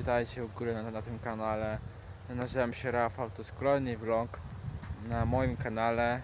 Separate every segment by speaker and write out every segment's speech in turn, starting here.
Speaker 1: witajcie u góry na tym kanale. Nazywam się Rafał, to jest kolejny vlog na moim kanale.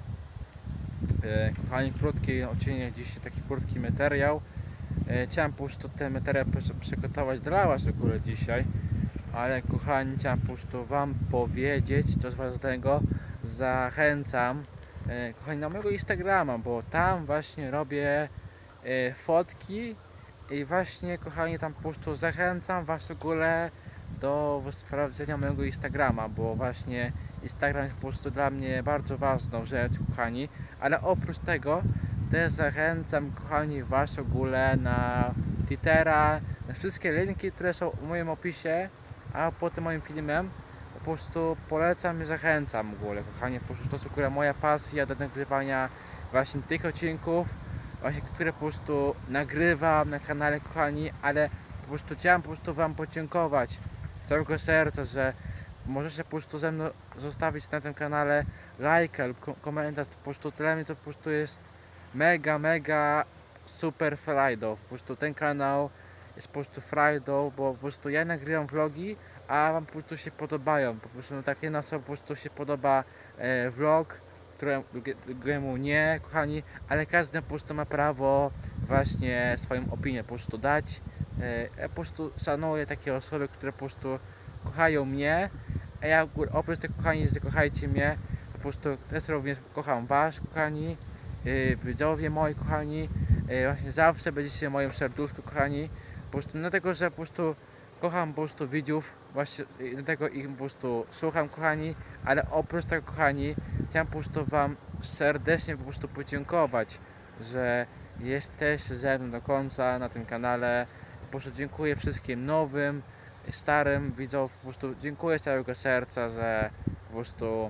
Speaker 1: Kochani, krótki odcinek, dzisiaj taki krótki materiał. Chciałem po prostu ten materiał przygotować dla Was w ogóle dzisiaj, ale kochani, chciałem po prostu Wam powiedzieć, co z Was do tego zachęcam, kochani, na mojego Instagrama, bo tam właśnie robię fotki i właśnie, kochani, tam po prostu zachęcam Was w ogóle do sprawdzenia mojego Instagrama, bo właśnie Instagram jest po prostu dla mnie bardzo ważną rzecz, kochani, ale oprócz tego też zachęcam, kochani, Was w ogóle na Twittera, na wszystkie linki, które są w moim opisie, a pod tym moim filmem po prostu polecam i zachęcam w ogóle, kochani, po prostu to jest w ogóle moja pasja do nagrywania właśnie tych odcinków, właśnie, które po prostu nagrywam na kanale, kochani, ale po prostu chciałem po prostu Wam podziękować z całego serca, że możecie po prostu ze mną zostawić na tym kanale lajka lub komentarz. Po prostu dla mnie to po prostu jest mega super frajdą. Po prostu ten kanał jest po prostu frajdą, bo po prostu ja nagrywam vlogi, a Wam po prostu się podobają. Po prostu no, tak jedna osoba po prostu się podoba vlog, drugiemu nie, kochani, ale każdy po prostu ma prawo właśnie swoją opinię po prostu dać. Ja po prostu szanuję takie osoby, które po prostu kochają mnie, a ja oprócz tego, kochani, że kochajcie mnie, po prostu też również kocham Was, kochani, widzowie moi, kochani, właśnie zawsze będziecie w moim serduszku, kochani, po prostu dlatego, że po prostu kocham po prostu widzów, właśnie dlatego ich po prostu słucham, kochani, ale oprócz tego, kochani, chciałem po prostu Wam serdecznie po prostu podziękować, że jesteście ze mną do końca na tym kanale. Po prostu dziękuję wszystkim nowym, starym widzom, po prostu dziękuję z całego serca, że po prostu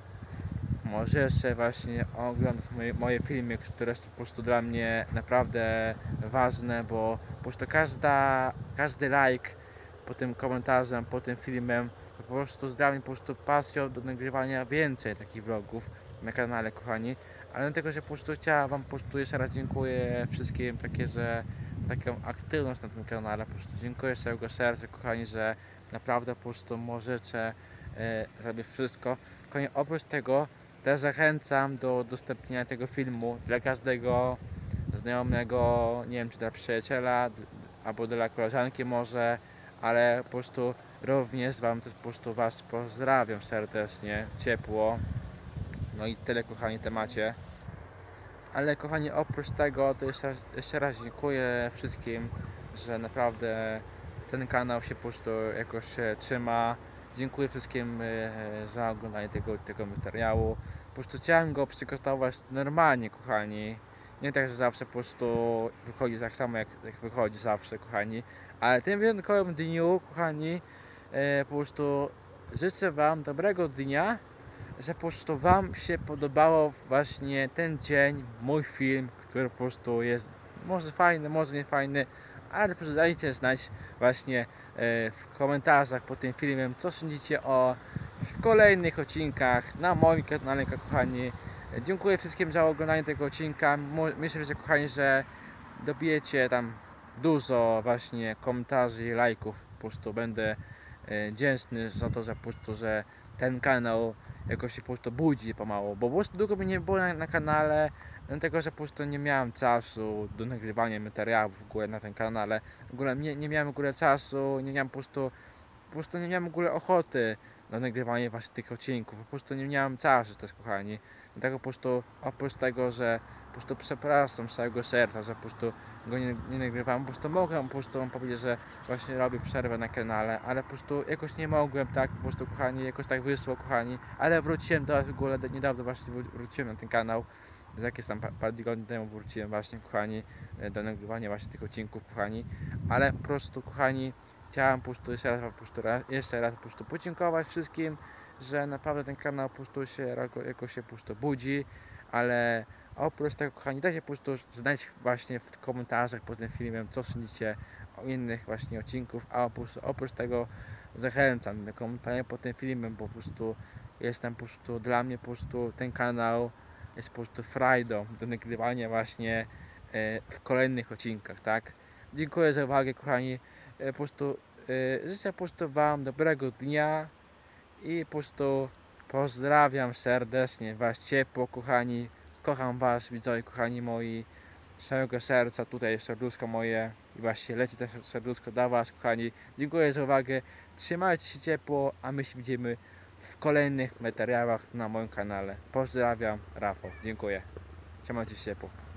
Speaker 1: możecie właśnie oglądać moje filmy, które są po prostu dla mnie naprawdę ważne, bo po prostu każdy like pod tym komentarzem, pod tym filmem to po prostu jest dla mnie po prostu pasją do nagrywania więcej takich vlogów na kanale, kochani, ale dlatego, że po prostu chciałem Wam po prostu jeszcze raz dziękuję wszystkim że taką aktywność na tym kanale, po prostu dziękuję z całego serca, kochani, że naprawdę po prostu możecie zrobić wszystko. Kochani, oprócz tego też zachęcam do udostępnienia tego filmu dla każdego znajomego, nie wiem, czy dla przyjaciela, albo dla koleżanki może, ale po prostu również Wam też po prostu Was pozdrawiam serdecznie, ciepło. No i tyle, kochani, temacie. Ale kochani, oprócz tego to jeszcze raz dziękuję wszystkim, że naprawdę ten kanał się po prostu jakoś trzyma. Dziękuję wszystkim za oglądanie tego materiału. Po prostu chciałem go przygotować normalnie, kochani. Nie tak, że zawsze po prostu wychodzi tak samo jak wychodzi zawsze, kochani. Ale tym wyjątkowym dniu, kochani, po prostu życzę Wam dobrego dnia, że po prostu Wam się podobało właśnie ten dzień, mój film, który po prostu jest może fajny, może nie fajny, ale po prostu dajcie znać właśnie w komentarzach pod tym filmem, co sądzicie o kolejnych odcinkach na moim kanale, kochani. Dziękuję wszystkim za oglądanie tego odcinka. Myślę, że, kochani, że dobijecie tam dużo właśnie komentarzy i lajków. Po prostu będę wdzięczny za to, że po prostu, że ten kanał jakoś się po prostu budzi pomału, bo po prostu długo mi nie było na kanale, dlatego że po prostu nie miałem czasu do nagrywania materiałów w ogóle na tym kanale. W ogóle nie miałem w ogóle czasu, nie miałem po prostu nie miałem w ogóle ochoty na nagrywanie właśnie tych odcinków, po prostu nie miałem czasu też, kochani. Dlatego po prostu oprócz tego, że po prostu przepraszam z całego serca, że po prostu go nie nagrywam, po prostu mogłem po prostu Wam powiedzieć, że właśnie robię przerwę na kanale, ale po prostu jakoś nie mogłem, tak, po prostu, kochani, jakoś tak wyszło, kochani, ale wróciłem do Was w ogóle, niedawno właśnie wróciłem na ten kanał, z jakieś tam parę tygodni temu wróciłem właśnie, kochani, do nagrywania właśnie tych odcinków, kochani, ale po prostu, kochani, chciałem po prostu jeszcze raz po prostu podziękować wszystkim, że naprawdę ten kanał po prostu się jakoś się po prostu budzi, ale oprócz tego, kochani, dajcie po prostu znać właśnie w komentarzach pod tym filmem, co sądzicie o innych właśnie odcinków, a oprócz tego zachęcam do komentowania pod tym filmem, bo po prostu jestem po prostu dla mnie po prostu ten kanał jest po prostu frajdą do nagrywania właśnie w kolejnych odcinkach, tak? Dziękuję za uwagę, kochani. Po prostu życzę po prostu Wam dobrego dnia i po prostu pozdrawiam serdecznie Was ciepło, kochani. Kocham Was, widzowie, kochani moi, z całego serca. Tutaj serduszko moje i właśnie leci też serduszko dla Was, kochani. Dziękuję za uwagę. Trzymajcie się ciepło, a my się widzimy w kolejnych materiałach na moim kanale. Pozdrawiam, Rafał. Dziękuję. Trzymajcie się ciepło.